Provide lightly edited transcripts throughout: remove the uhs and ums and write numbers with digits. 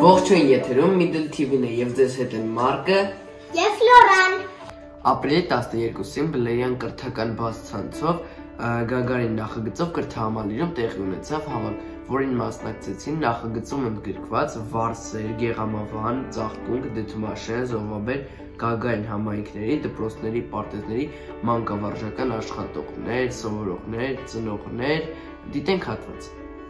Ողջույն եթերում Middle TV-ն է եւ ձեզ հետ են Մարկը եւ Ֆլորան։ Ապրիլի 12-ին Բլեյան կրթական բացցանցով Գագարին նախագծով կրթահամալիրում տեղի ունեցավ հավաք, որին մասնակցեցին նախագծում ընդգրկված Վարսեր, Գեղամավան, Ծաղկունք, Դդմաշեն, Զովաբեր, Գագարին համայնքների, դպրոցների, պարտեզների մանկավարժական աշխատողներ, սովորողներ, ծնողներ, դիտենք հատված։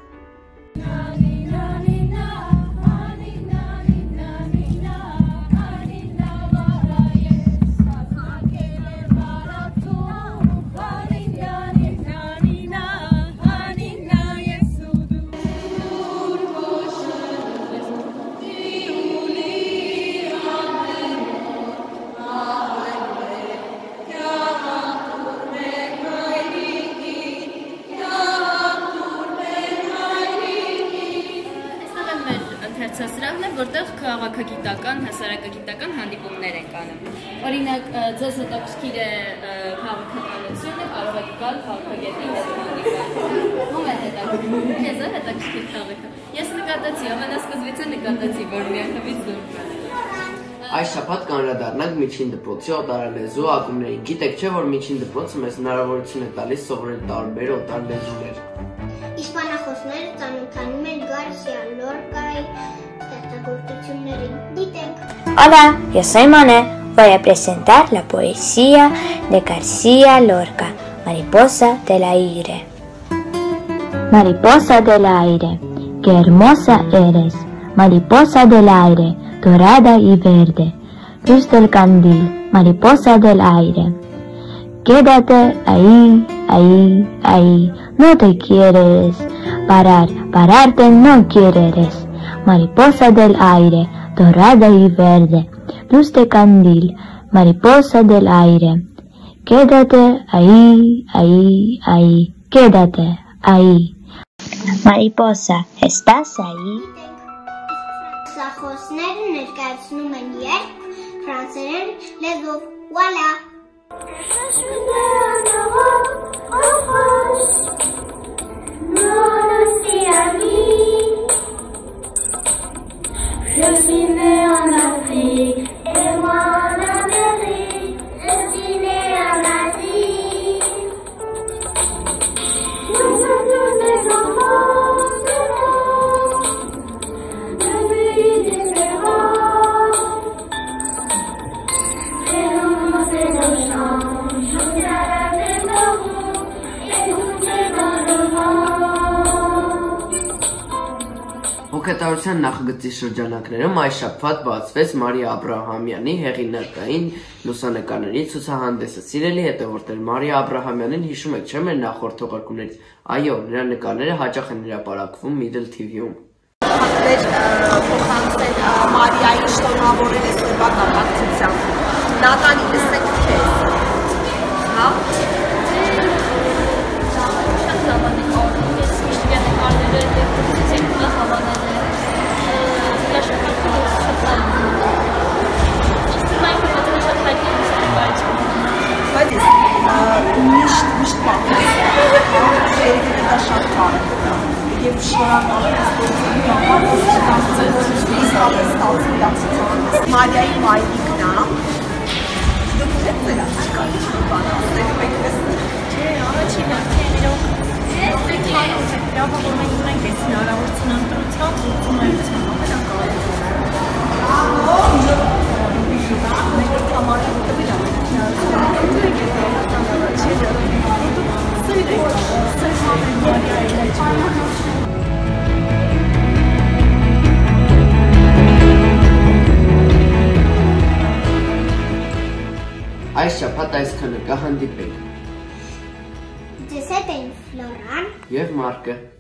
Սրահն է, որտեղ քաղաքագիտական, հասարակագիտական հանդիպումներ են կանում։ Օրինակ, ձեզ հետաքրքիր է քաղաքականությունը, կարող եք գալ քաղաքագետի հետ հանդիպել։ Ո՞վ է հետաքրքիր։ Քեզ է հետաքրքիր քաղաքը։ Ես նկատեցի, ամենասկզբից նկատեցի, որ միանգամից դուրս գա։ Այս շաբաթ կանրադառնանք միջին դպրոցի օտարալեզու ակումբներին։ Գիտեք չէ, որ միջին դպրոցը մեզ հնարավորություն է տալիս սովորել տարբեր օտարալեզուներ։ Իսպանախոսները ծանոթանում են Գարսիա Լորկայի ստեղծագործություններին։ Դիտենք։ Hola, yo soy Mané. Voy a presentar la poesía de García Lorca, Mariposa del aire. Mariposa del aire, qué hermosa eres, mariposa del aire, dorada y verde, luz del candil, mariposa del aire. Quédate ahí, ahí, ahí, no te quieres parar, pararte no quieres. Mariposa del aire, dorada y verde, luz de candil, mariposa del aire. Quédate ahí, ahí, ahí, quédate ahí. Mariposa, ¿estás ahí? Սախոսները ներկայացնում են երգ ֆրանսերեն լեզվով։ Voilà. Je suis né en Afrique et moi en Amérique. Je suis né en Asie. Nous sommes tous des enfants du monde, de pays différents. C'est nos chants, chanter à la mémoire, écouter dans le vent. Հոգետարության նախագծի շրջանակներում այս շաբաթ բացվեց Մարիա Աբրահամյանի հեղինակային լուսանկարների ցուցահանդեսը։ Սիրելի հետևորդներ, Մարիա Աբրահամյանին հիշում եք, չէ՞ մեր նախորդ թողարկումներից։ Այո, նրա նկարները հաճախ են հրապարակվում Middle TV-ում։ Փոխանցել Մարիայի շնորհավորել է սեվա կապակցությամբ։ Նատալի, լսեք քեզ։ Հա։ Միշտ պատմես, երևի դա շատ կարևոր է և շնորհակալ եմ ստեղծելու համար, որ իսկապես ստացվի ցուցահանդես։ Մարիայի մայրիկն է։ Դուք եք ձեր աշխարհի բանը, ասեք եք լսել։ Չէ, առաջին արդեն իրոք մենք հայոց ենք, լավ որ մենք ունենք այս հնարավորությունը ընտրությամբ ու ծնայության ամենակարևորը։ Մենք համարում տվել Այս շաբաթ այսքանը կհանդիպենք։ Ձեզ հետ են Ֆլորան Եվ Մարկը։